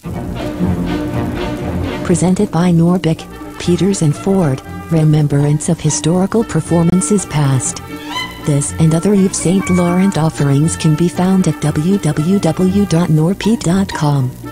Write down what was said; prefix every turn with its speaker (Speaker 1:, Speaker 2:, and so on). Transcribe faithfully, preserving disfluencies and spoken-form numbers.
Speaker 1: Presented by Norbic, Peters and Ford, Remembrance of Historical Performances Past. This and other Yves Saint Laurent offerings can be found at w w w dot norpeat dot com.